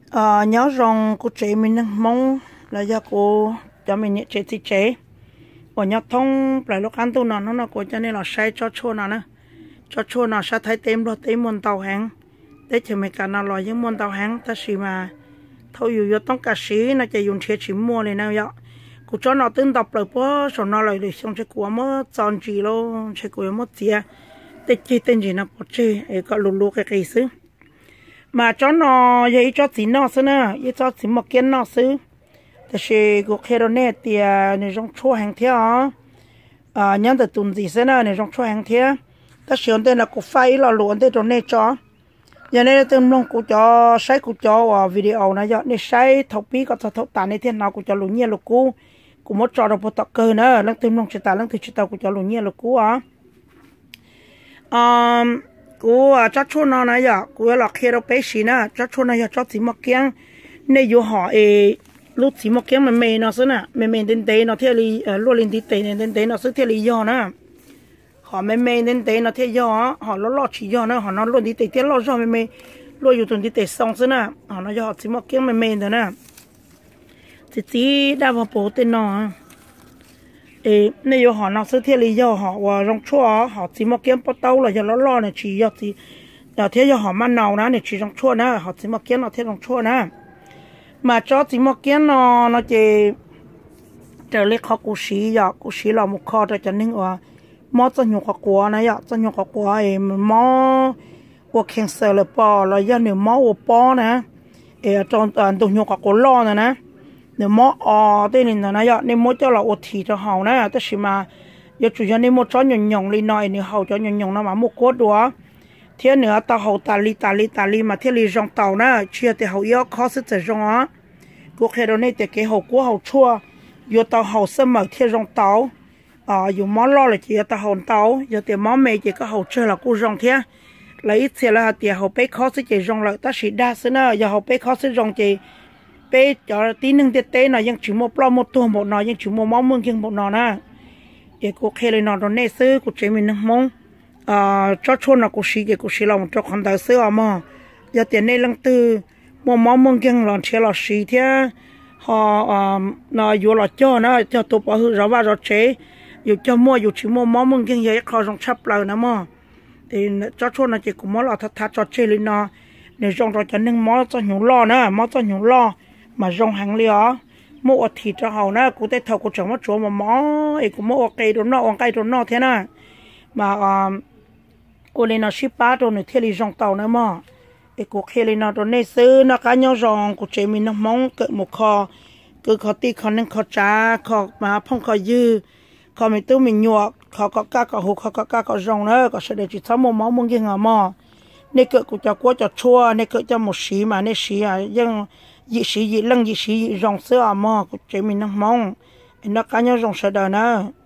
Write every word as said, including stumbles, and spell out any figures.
ờ nhớ rằng cô chị mình mong là do cô cho mình nhớ chế thì chế và nhớ thông lại lúc ăn tôi nó nó cô cho nên là sai cho chua nó nữa cho chua nó sẽ thấy tem rồi tem môn tàu hàng để cho mình cả nó lo những môn tàu hàng ta chỉ mà thôi dù dù tông cả sĩ nó chỉ dùng chế chỉ mua này nào vậy cô cho nó tương đọc lại bữa rồi nó lại được xong chế của mất chọn gì luôn chế của mất tiền để chi tên gì nó bỏ chơi ấy có lù lù cái cái xứ mà cho nó vậy cho chỉ nó xứ nữa vậy cho chỉ một kiến nó xứ thì sẽ có khi đó nè thì này trong chua hàng theo à nhớ từ tuần gì xứ nữa này trong chua hàng theo ta sử dụng tên là cục phay là luôn tên trong này cho giờ này tên long của cho sai của cho video này giờ này sai thấu pi có thấu tàn này thiên nào của cho luôn nhiều lúc cũ cũng mất cho được một tắc cơ nữa lần tên long chỉ ta lần thứ chỉ ta của cho luôn nhiều lúc cũ à um của chắc chắn nó này giờ của là khi đó bé xí nè chắc chắn này giờ cho chỉ một kiếng này vô họ ấy lúc chỉ một kiếng mình mê nó xí nè mình mê đến đấy nó theo lý luôn lên tí tệ này đến đấy nó sẽ theo lý do nè họ mê mê đến đấy nó theo do họ lo lo chỉ do nữa họ nó luôn tí tệ theo lo do mê mê luôn dùng tuần tí tệ xong xí nè họ nó giờ chỉ một kiếng mê mê rồi nè chỉ chỉ đa vào bộ tên nó ê nếu họ nó sẽ theo lý do họ và trong chua họ chỉ một kiếm bắt đầu là giờ nó lo này chỉ giờ thì giờ thế giờ họ mang nào nữa này chỉ trong chua nữa họ chỉ một kiếm nó theo trong chua nữa mà cho chỉ một kiếm nó nó chỉ trở lại khó cố sĩ giờ cố sĩ là một khó cho nên là mót cho nhiều khó quá này giờ cho nhiều khó quá ấy mót của cancer là bỏ là giờ nếu mót của bỏ nè ê trong toàn nhiều khó lo này nè nếu mót ở đây nên nó giờ nếu mót cho là ổn thì cho họ nè tất nhiên mà giờ chủ yếu nếu mót cho nhọn nhọn lên nói nếu họ cho nhọn nhọn nó mà một cốt đó thế nữa tao họ tali li ta li ta li mà thế li rong tàu nè chia thì họ yếu khó sẽ trở rong á cuộc hệ đó này thì cái hậu của họ chua giờ tao họ sẽ mở thế rong tàu à dùng món lo là chỉ tao họ tàu giờ thì món mì chỉ có họ chơi là cô rong thế lấy xe là thì họ bé khó sẽ chỉ rong lại ta chỉ đa số nữa giờ họ bé khó sẽ rong chỉ bé cho tíนึงtết tết nó ยัง chỉ một plo một tua một nó ยัง chỉ một món mương kiêng một nó nè để cô khe lên nó đó nè sư cô chế mình mong à cho chôn là cô xí cái cô xí lòng cho con đại sư mà giờ tiền này lăng từ một món mương kiêng lòng chế là xí thế họ nó vô là cho nó cho tụi bảo hư rõ ba rõ chế dù cho mua dù chỉ mua món mương kiêng vậy khó trong chấp lời nữa mà thì cho chôn là chỉ cũng món là thật thật cho chế lên nó để rong cho cho nên món cho nhiều lo nữa món cho nhiều lo mà rong hàng liò mua thịt cho họ nè cũng thấy thầu cũng chẳng mất chỗ mà mó ấy cũng mua cây đồ nọ cây đồ nọ thế nè mà cô lên nó ship ba đồ nữa thế thì rong tàu nữa mà ấy cũng khi lên nó đồ này xứ nó cá nhau rong cũng chế mình nó mong cỡ một kho cứ kho tì kho nên kho trà kho mà phong kho dư kho mình tự mình nhuộm kho có cá có hộp kho có cá có rong nữa có sẽ để chỉ sáu một máu mông kia ngà mà nên cỡ cũng cho quá cho chua nên cỡ cho một xí mà nên xí à nhưng dị sĩ dị lăng dị sĩ dị rong sữa mà cũng chế mình nó mong nó cá nhau rong sữa đời nữa